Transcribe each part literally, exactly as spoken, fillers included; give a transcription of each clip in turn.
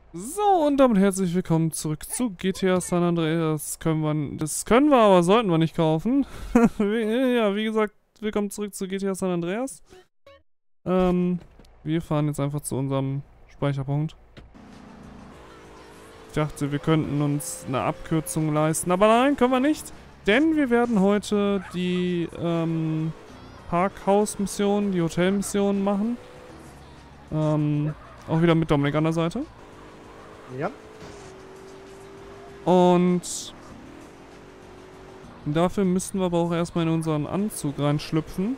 So, und damit herzlich willkommen zurück zu G T A San Andreas. Können wir, das können wir, aber sollten wir nicht kaufen. Ja, wie gesagt, willkommen zurück zu G T A San Andreas. Ähm, wir fahren jetzt einfach zu unserem Speicherpunkt. Ich dachte, wir könnten uns eine Abkürzung leisten, aber nein, können wir nicht. Denn wir werden heute die, ähm, Parkhaus-Mission, die Hotel-Mission machen. Ähm, auch wieder mit Dominik an der Seite. Ja. Und dafür müssten wir aber auch erstmal in unseren Anzug reinschlüpfen.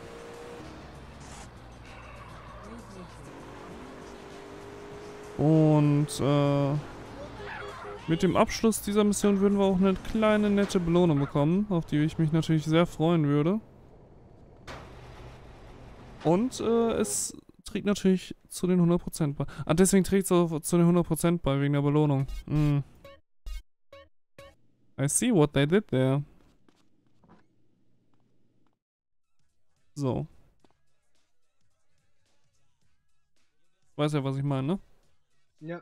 Und äh, mit dem Abschluss dieser Mission würden wir auch eine kleine nette Belohnung bekommen, auf die ich mich natürlich sehr freuen würde. Und äh, es trägt natürlich zu den hundert Prozent bei. Ah, deswegen trägt es auch zu den hundert Prozent bei, wegen der Belohnung. Mm. I see what they did there. So. Weiß ja, was ich meine, ne? Ja.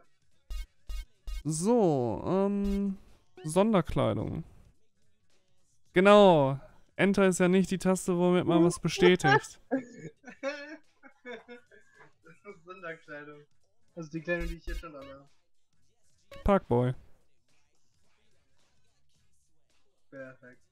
So, ähm, Sonderkleidung. Genau. Enter ist ja nicht die Taste, womit man was bestätigt. Das ist Sonderkleidung. Also die Kleidung, die ich jetzt schon habe. Parkboy. Perfekt.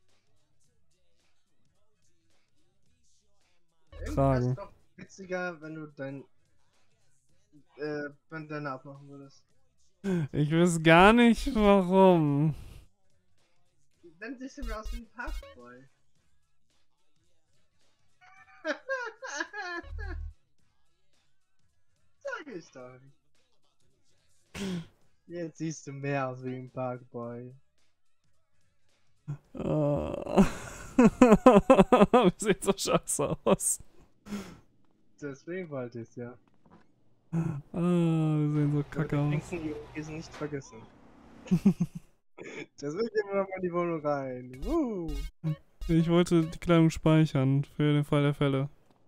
Tragen. Irgendwie ist doch witziger, wenn du dein äh, Bandana abmachen würdest. Ich weiß gar nicht, warum. Dann siehst du mir aus wie ein Parkboy. Sag ich doch. Jetzt siehst du mehr aus wie ein Parkboy. Uh. Sieht so scheiße aus. Deswegen wollte ich es ja. Ah, wir sehen so kacke aus. Die sind nicht vergessen. Deswegen gehen wir nochmal in die Wohnung rein. Woo. Ich wollte die Kleidung speichern, für den Fall der Fälle.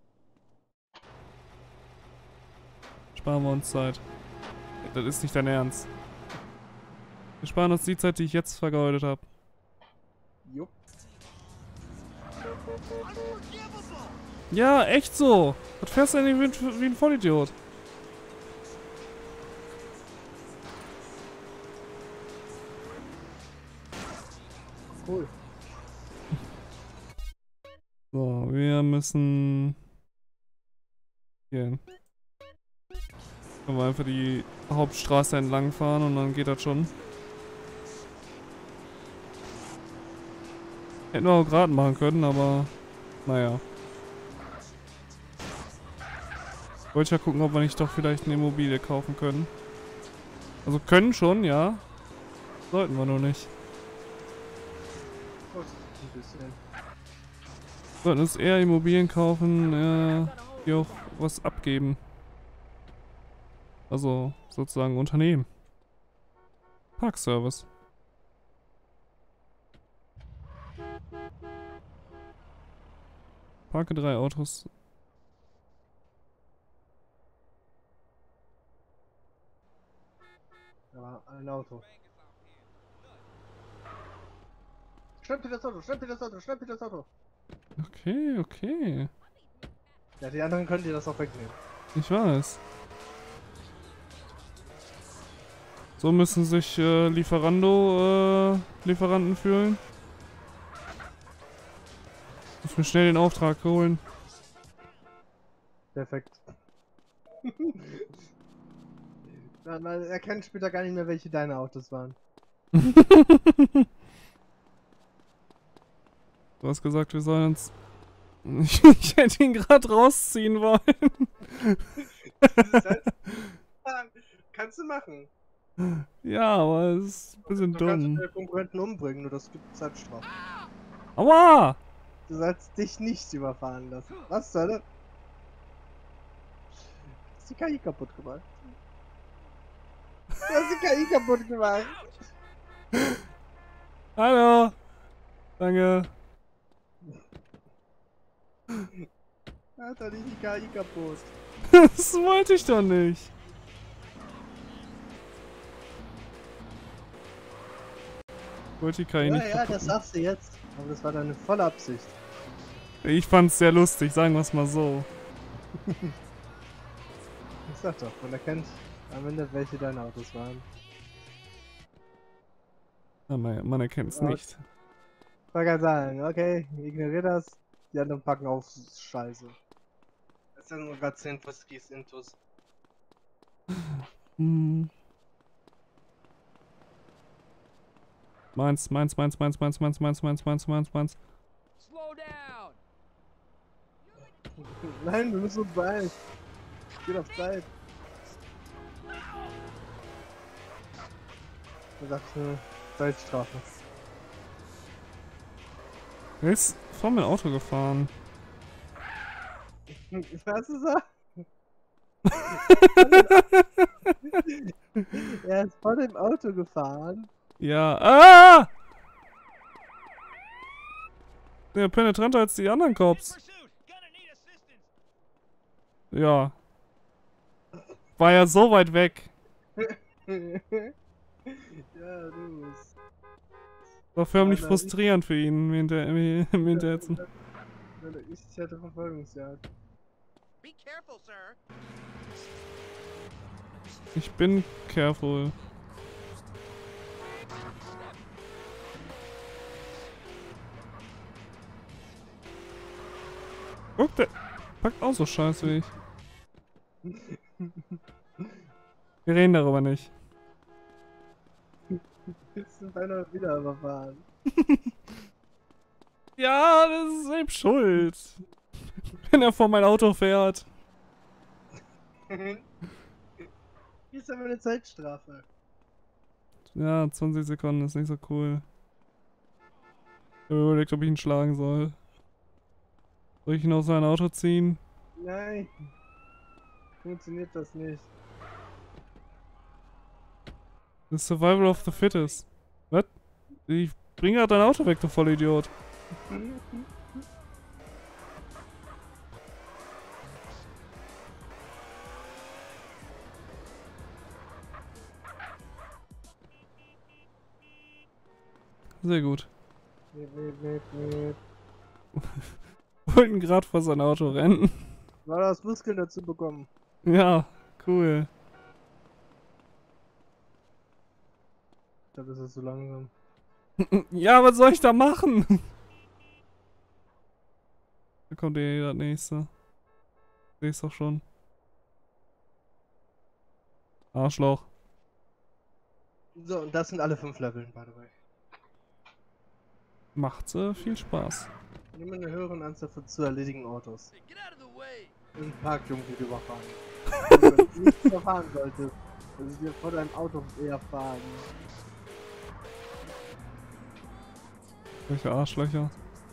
Sparen wir uns Zeit. Das ist nicht dein Ernst. Wir sparen uns die Zeit, die ich jetzt vergeudet habe. Jupp. Ja, echt so. Was fährst du denn wie ein, wie ein Vollidiot? Cool. So, wir müssen hier hin. Können wir einfach die Hauptstraße entlang fahren und dann geht das schon. Hätten wir auch gerade machen können, aber naja. Wollte ja gucken, ob wir nicht doch vielleicht eine Immobilie kaufen können. Also können schon, ja. Sollten wir nur nicht. Kostet ein bisschen. Sollten uns eher Immobilien kaufen, äh, die auch was abgeben. Also sozusagen Unternehmen. Parkservice. Parke drei Autos. Ja, ein Auto. Schnapp dir das Auto, schnapp dir das Auto, schnapp dir das Auto. Okay, okay. Ja, die anderen können dir das auch wegnehmen. Ich weiß. So müssen sich äh, Lieferando, äh, Lieferanten fühlen. Muss mir schnell den Auftrag holen. Perfekt. Man, man erkennt später gar nicht mehr, welche deine Autos waren. Du hast gesagt, wir sollen uns... Ich, ich hätte ihn gerade rausziehen wollen. Das ist halt... Kannst du machen. Ja, aber es ist ein bisschen Du kannst dumm. deine Konkurrenten umbringen, nur das gibt Zeitstrafe. Aua! Du sollst dich nicht überfahren lassen. Was soll das? Du hast die K I kaputt gemacht. Du hast die K I kaputt gemacht. Hallo! Danke. Hat doch nicht die K I kaputt. Das wollte ich doch nicht. wollte die K I Ja, nicht ja, das kaputt sagst du jetzt. Aber das war deine volle Absicht. machen. Ich fand's sehr lustig, sagen wir es mal so. Ich sag doch, man erkennt am Ende, welche deine Autos waren. Ja, man, man erkennt's Ja. nicht. Man kann sagen, okay, ignorier das. Die anderen packen auf Scheiße. Das sind sogar zehn Whiskys Intus. Hm. Meins, meins, meins, meins, meins, meins, meins, meins, meins, meins, meins. Slow down. Nein, wir müssen uns beeilen. Geht auf Zeit. Da dachte ich mir, Zeitstrafe. Er ist vor mein Auto gefahren. Was ist er? Er ist vor dem Auto gefahren. Ja. Ah! Ja, penetranter als die anderen Cops. Ja. War ja so weit weg. Ja, du bist. War förmlich Ja, na, frustrierend für ihn, mir hinter, mir, mir hinterherzen. Ich hätte Verfolgungsjagd. Be careful, sir. Ich bin careful. Guck, der packt auch so scheiße wie ich. Wir reden darüber nicht. Jetzt sind beinahe wieder überfahren. Ja, das ist selbst schuld. Wenn er vor mein Auto fährt. Hier ist aber eine Zeitstrafe. Ja, zwanzig Sekunden ist nicht so cool. Ich habe überlegt, ob ich ihn schlagen soll. Soll ich ihn aus sein Auto ziehen? Nein. Funktioniert das nicht. The Survival of the Fittest. Was? Ich bring grad dein Auto weg, du Vollidiot. Sehr gut. Miep, miep, miep, miep. Wollten gerade vor sein Auto rennen. War das Muskeln dazu bekommen? Ja, cool. Da bist du so langsam. Ja, was soll ich da machen? Da kommt eh das nächste. Seh ich's doch schon. Arschloch. So, und das sind alle fünf Leveln, by the way. Macht äh, viel Spaß. Nimm eine höhere Anzahl von zu erledigen Autos. Get out of the way. Im Park irgendwie überfahren. Wenn du nicht überfahren solltest, also wir vor deinem Auto eher fahren. Welche Arschlöcher.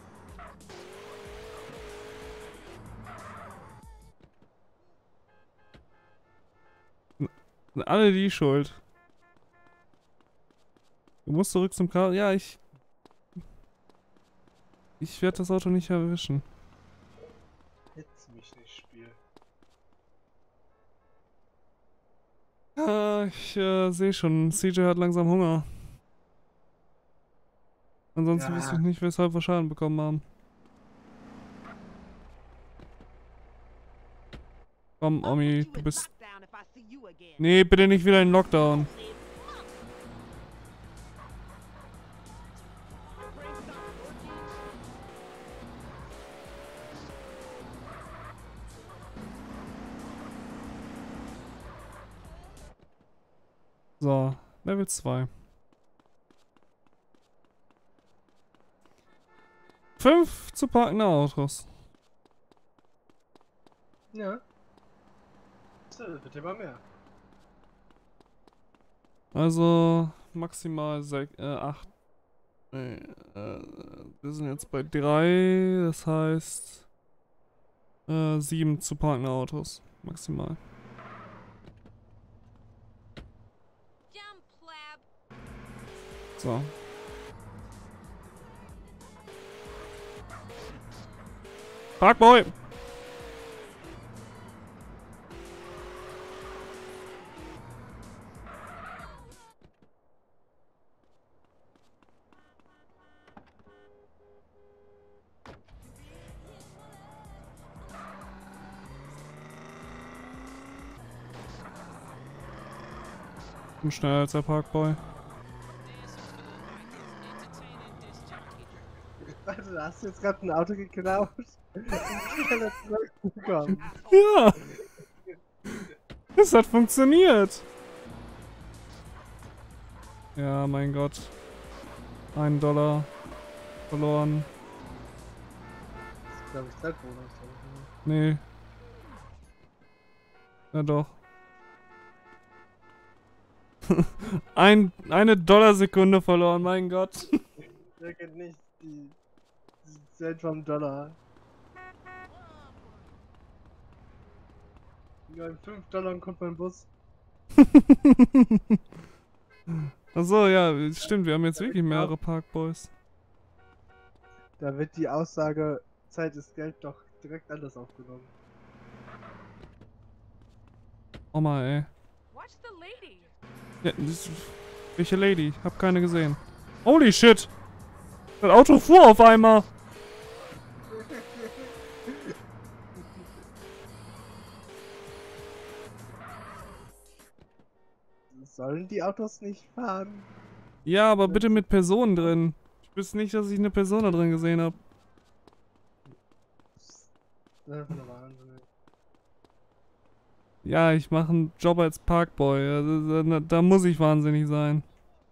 Sind alle die schuld. Du musst zurück zum Car. Ja, ich. Ich werde das Auto nicht erwischen. Jetzt mich nicht spielen. Ah, ich äh, sehe schon, C J hat langsam Hunger. Ansonsten Ja. wüsste ich nicht, weshalb wir Schaden bekommen haben. Komm, Omi, du bist... Nee, bitte nicht wieder in Lockdown. So, Level zwei. Fünf zu parkende Autos. Ja. So, wird immer mehr. Also maximal sech, äh, acht. Nee, äh, wir sind jetzt bei drei, das heißt äh, sieben zu parkende Autos. Maximal. So. Parkboy! bin schneller als der Parkboy. Warte, hast du jetzt gerade ein Auto geklaut? Schneller zurückgekommen. Ja! Das hat funktioniert! Ja, mein Gott. Ein Dollar verloren. Das ist, glaube ich, Zeitbonus. Nee. Ja doch. Ein, eine Dollarsekunde verloren, mein Gott. Wer kennt nicht die, die Zeit vom Dollar? Ja, in fünf Dollar kommt mein Bus. Achso, ja, stimmt, wir haben jetzt wirklich mehrere Parkboys. Da wird die Aussage, Zeit ist Geld, doch direkt anders aufgenommen. Oh mal, ey. Watch the lady. Ja, das, welche Lady? Hab keine gesehen. Holy shit! Das Auto fuhr auf einmal! Sollen die Autos nicht fahren? Ja, aber bitte mit Personen drin. Ich wüsste nicht, dass ich eine Person da drin gesehen habe. Das ist der Wahnsinn. Ja, ich mache einen Job als Parkboy. Also, da, da muss ich wahnsinnig sein.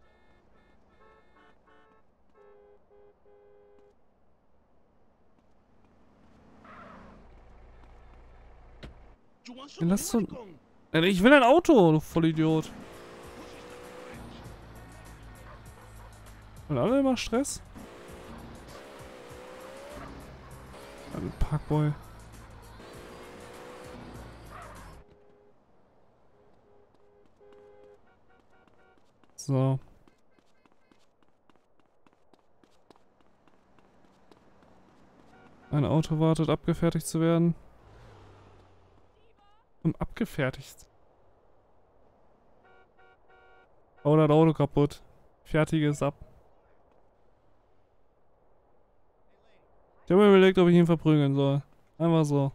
Ja, lass so. Ich will ein Auto, du Vollidiot. Und alle immer Stress? Ein Parkboy. So. Ein Auto wartet, abgefertigt zu werden. Um abgefertigt. Oh, das Auto kaputt. Fertige es ab. Ich habe mir überlegt, ob ich ihn verprügeln soll. Einfach so.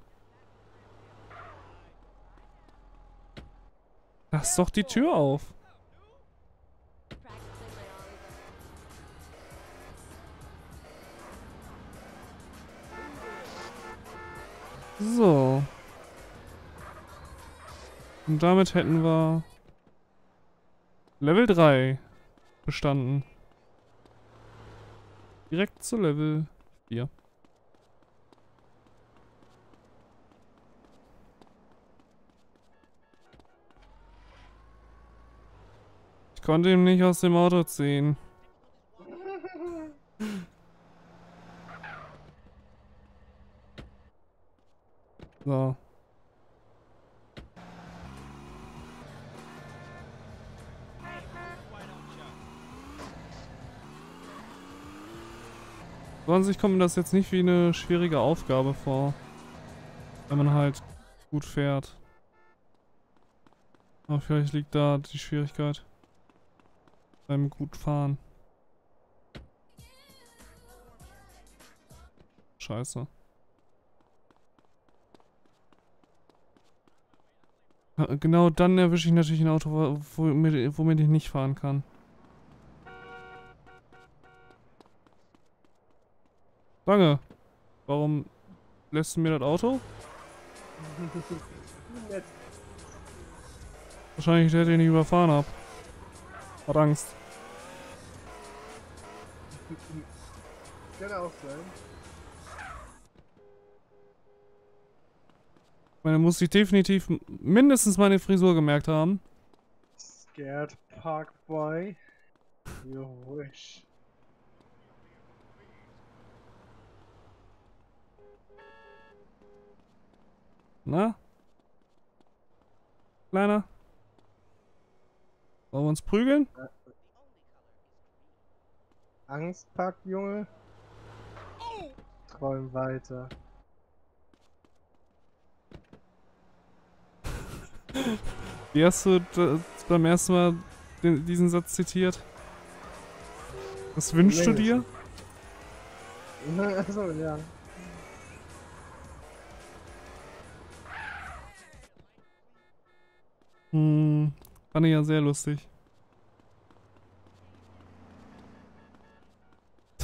Lass doch die Tür auf. So. Und damit hätten wir Level drei bestanden. Direkt zu Level vier. Ich konnte ihn nicht aus dem Auto ziehen. So. So an sich kommt mir das jetzt nicht wie eine schwierige Aufgabe vor. Wenn man halt gut fährt. Aber vielleicht liegt da die Schwierigkeit. Beim gut fahren. Scheiße. Genau dann erwische ich natürlich ein Auto, womit, womit ich nicht fahren kann. Danke. Warum lässt du mir das Auto? Wahrscheinlich, der den ich überfahren habe. Hat Angst. Kann auch sein. Man muss sich definitiv mindestens meine Frisur gemerkt haben. Scared Parkboy. You wish. Na? Kleiner? Wollen wir uns prügeln? Angstpack, Junge. Träum weiter. Wie hast du das beim ersten Mal den, diesen Satz zitiert? Was wünschst du dir? Achso, ja. Hm, fand ich ja sehr lustig.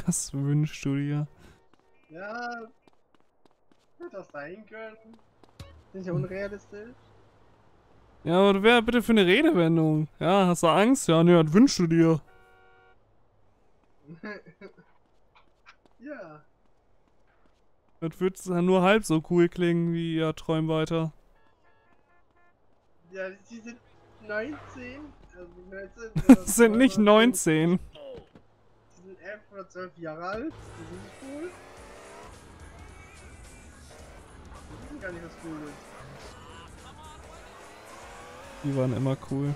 Was wünschst du dir? Ja, wird das sein können. Sind ja unrealistisch. Ja, aber wer bitte für eine Redewendung? Ja, hast du Angst? Ja, ne, was wünschst du dir? Ja. Das wird nur halb so cool klingen wie ja, träum weiter. Ja, die sind neunzehn. Also neunzehn. Das sind nicht neunzehn. Die sind elf oder zwölf Jahre alt. Die sind nicht cool. Die sind gar nicht was Cooles. Die waren immer cool.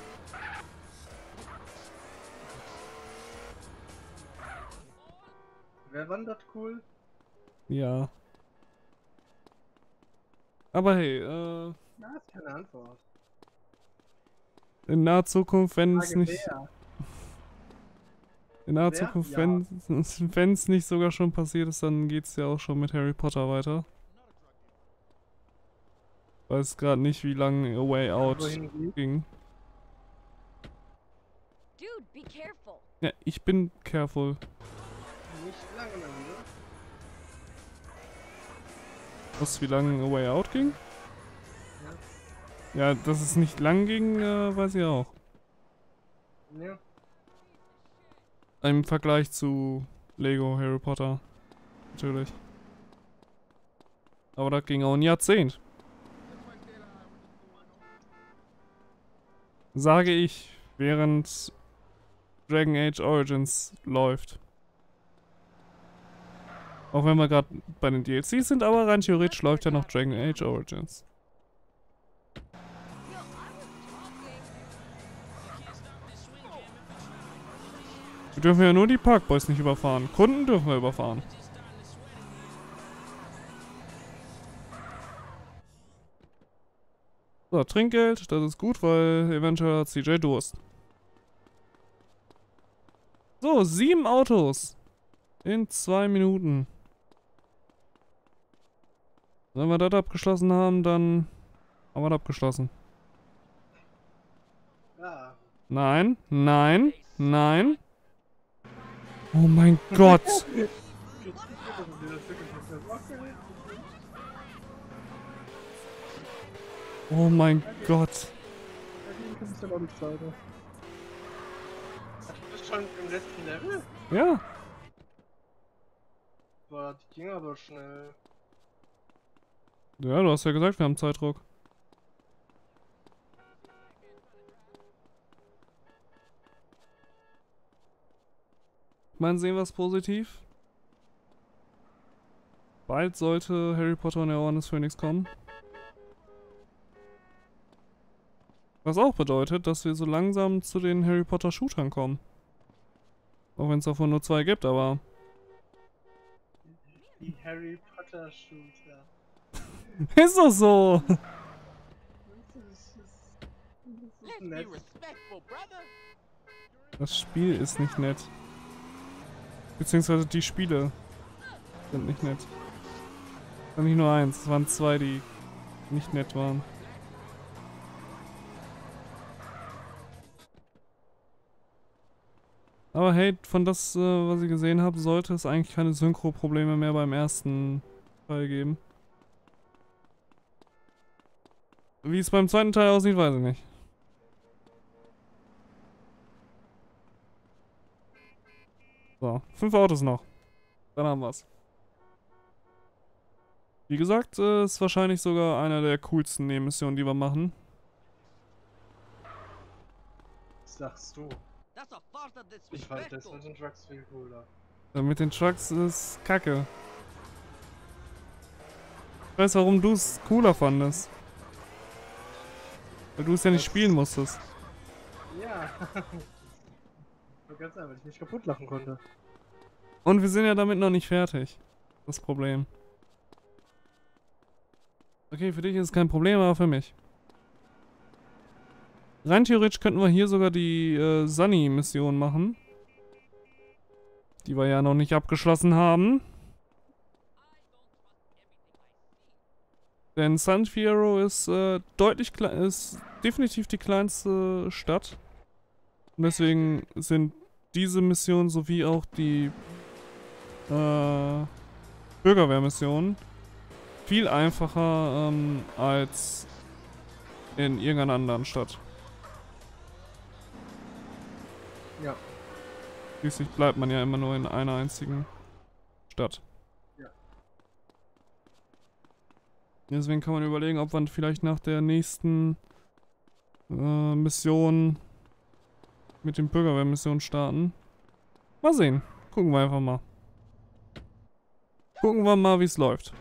Wer wandert cool? Ja. Aber hey, äh, Na, ist keine Antwort. in naher Zukunft, wenn es Frage nicht... wer? In naher Wer? Zukunft, Ja. wenn es nicht sogar schon passiert ist, dann geht's ja auch schon mit Harry Potter weiter. Weiß gerade nicht, wie lange A Way Out Wohin geht's? ging. Dude, be careful. Ja, ich bin careful. Nicht lange mal wieder. Weißt du, wie lange A Way Out ging? Ja, dass es nicht lang ging, äh, weiß ich auch. Ja. Im Vergleich zu Lego Harry Potter. Natürlich. Aber das ging auch ein Jahrzehnt. Sage ich, während Dragon Age Origins läuft. Auch wenn wir gerade bei den D L Cs sind, aber rein theoretisch läuft ja noch Dragon Age Origins. Wir dürfen ja nur die Parkboys nicht überfahren. Kunden dürfen wir überfahren. So, Trinkgeld, das ist gut, weil eventuell hat C J Durst. So, sieben Autos. In zwei Minuten. Wenn wir das abgeschlossen haben, dann haben wir das abgeschlossen. Ja. Nein, nein, nein. Oh mein Gott. Oh mein Gott. Du bist schon im letzten Level? Ja. Boah, die ging aber schnell. Ja, du hast ja gesagt, wir haben Zeitdruck. Mal sehen, was positiv. Bald sollte Harry Potter und der Orden des Phönix kommen. Was auch bedeutet, dass wir so langsam zu den Harry Potter Shootern kommen. Auch wenn es davon nur zwei gibt, aber... Die Harry Potter Shooter. Ist doch so! Das ist, das ist, das ist Let's be nett. respectful, brother. Das Spiel ist nicht nett. Beziehungsweise die Spiele sind nicht nett. Es war nicht nur eins, es waren zwei, die nicht nett waren. Aber hey, von das, äh, was ich gesehen habe, sollte es eigentlich keine Synchro-Probleme mehr beim ersten Teil geben. Wie es beim zweiten Teil aussieht, weiß ich nicht. So, fünf Autos noch. Dann haben wir's. Wie gesagt, äh, ist wahrscheinlich sogar einer der coolsten Nebenmissionen, die wir machen. Was sagst du? That's a farce of Ich fand das disrespectful. mit den Trucks viel cooler. Äh, mit den Trucks ist kacke. Ich weiß, warum du es cooler fandest. Weil du es ja nicht spielen musstest. Ja. War ganz einfach, weil ich mich kaputt lachen konnte. Und wir sind ja damit noch nicht fertig. Das Problem. Okay, für dich ist es kein Problem, aber für mich. Rein theoretisch könnten wir hier sogar die äh, Sunny-Mission machen. Die wir ja noch nicht abgeschlossen haben. Denn San Fierro ist äh, deutlich klein, ist definitiv die kleinste Stadt. Und deswegen sind diese Missionen sowie auch die äh, Bürgerwehrmissionen viel einfacher ähm, als in irgendeiner anderen Stadt. Ja. Schließlich bleibt man ja immer nur in einer einzigen Stadt. Ja. Deswegen kann man überlegen, ob man vielleicht nach der nächsten äh, Mission mit den Bürgerwehrmissionen starten. Mal sehen. Gucken wir einfach mal. Gucken wir mal, wie es läuft.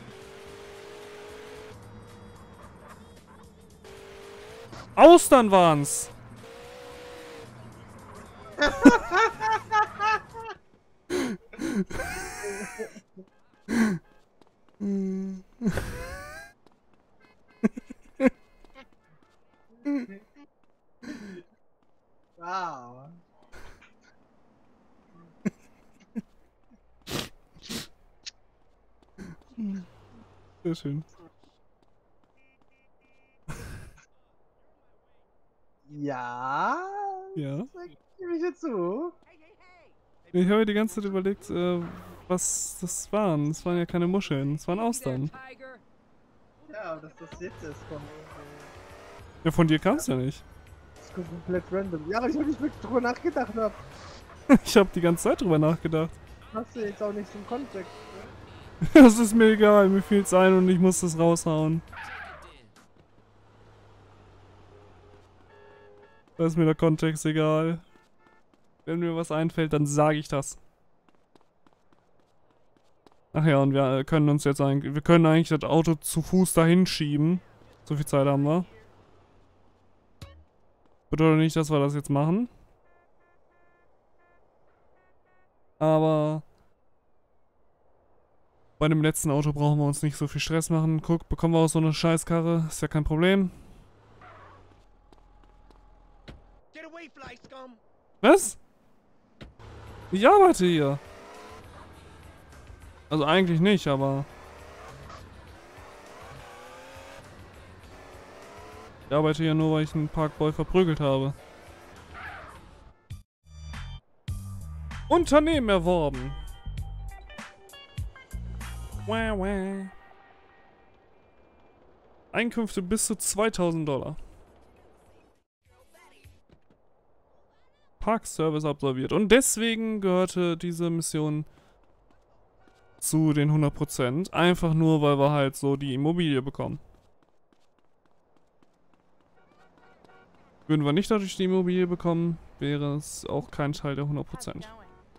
Austern waren's! Wow. Sehr schön. Ja. Ja. Das gebe ich jetzt zu. Ich habe mir die ganze Zeit überlegt, äh, was das waren. Es waren ja keine Muscheln, es waren Austern. Ja, aber dass das jetzt ist von. Ja, von dir kam's ja nicht. Das ist komplett random. Ja, weil ich auch nicht wirklich drüber nachgedacht habe. Ich habe die ganze Zeit drüber nachgedacht. Hast du jetzt auch nicht zum Kontext. Das ist mir egal, mir fiel's ein und ich muss das raushauen. Da ist mir der Kontext egal. Wenn mir was einfällt, dann sage ich das. Ach ja, und wir können uns jetzt eigentlich, wir können eigentlich das Auto zu Fuß dahin schieben. So viel Zeit haben wir. Bedeutet nicht, dass wir das jetzt machen. Aber bei dem letzten Auto brauchen wir uns nicht so viel Stress machen. Guck, bekommen wir auch so eine Scheißkarre. Ist ja kein Problem. Get away, fly scum! Was? Ich arbeite hier. Also eigentlich nicht, aber... Ich arbeite hier nur, weil ich einen Parkboy verprügelt habe. Unternehmen erworben. Wah, wah. Einkünfte bis zu zweitausend Dollar. Parkservice absolviert. Und deswegen gehörte diese Mission zu den hundert Prozent. Einfach nur, weil wir halt so die Immobilie bekommen. Würden wir nicht dadurch die Immobilie bekommen, wäre es auch kein Teil der hundert Prozent.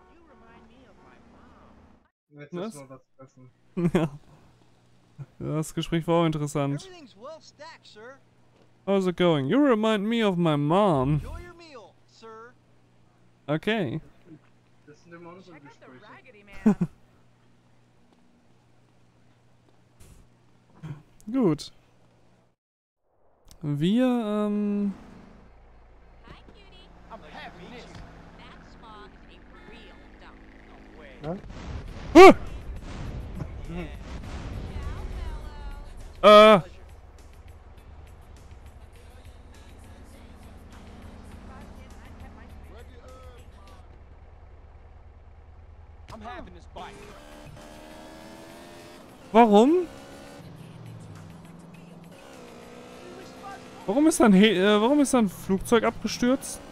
Jetzt Was? müssen wir was essen. Ja. Das Gespräch war auch interessant. Everything's well stacked, sir. How's it going? You remind me of my mom. Enjoy your meal, sir. Okay. Das sind immer unsere Check out the Gespräche. Raggedy Man. Gut. Wir, ähm... Hi, cutie. I'm happy. That smog is a real dump. No way. Ja? Ah! Ciao, fellow. Äh... Pleasure. I'm having this bike. Warum? Warum ist ein He äh, warum ist ein Flugzeug abgestürzt?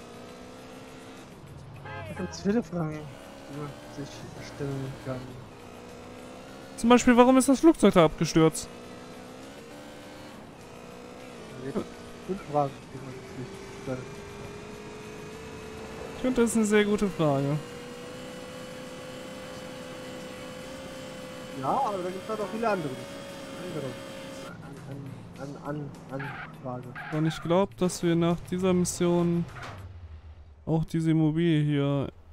Da gibt es viele Fragen, die man sich stellen kann. Zum Beispiel, warum ist das Flugzeug da abgestürzt? Fünf Fragen, die man sich stellen kann. Ich finde, das ist eine sehr gute Frage. Ja, aber da gibt es halt auch viele andere. Andere. An, an, an, an Frage. Und ich glaube, dass wir nach dieser Mission auch diese Immobilie hier